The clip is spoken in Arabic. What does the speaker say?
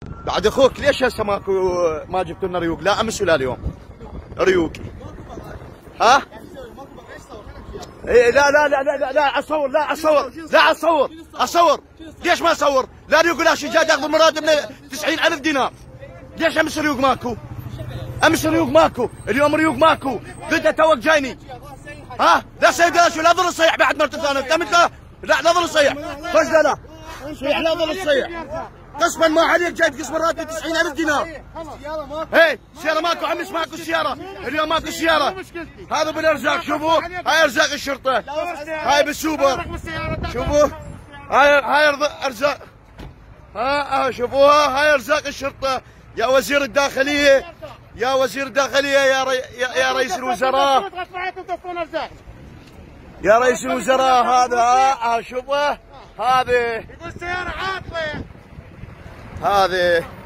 بعد اخوك ليش هسه ماكو ما جبتوا لنا ريوق؟ لا امس ولا اليوم ريوق. ها؟ إيه لا لا لا لا لا اصور، لا اصور، لا اصور، اصور. ليش ما اصور؟ لا ريوق ولا شيء، جاي تاخذ مراتب 90,000 دينار. ليش امس ريوق ماكو؟ امس ريوق ماكو، اليوم ريوق ماكو، بدأ توك جايني. ها؟ لا سيد لا شو، لا ظل تصيح بعد مرة ثانية، لا ظل تصيح، خش لا صيح، لا ظل تصيح. قسما ما عليك جاي تقسم راتب 90,000 دينار. اي سيارة ماكو، امس ماكو سيارة، اليوم ماكو سيارة. هذا بالارزاق، شوفوا هاي ارزاق الشرطة، هاي بالسوبر، شوفوا هاي ارزاق، ها شوفوها هاي ارزاق الشرطة. يا وزير الداخلية، يا وزير الداخلية، يا رئيس الوزراء، يا رئيس الوزراء، هذا شوفه، هذه يقول سيارة عاطلة هذه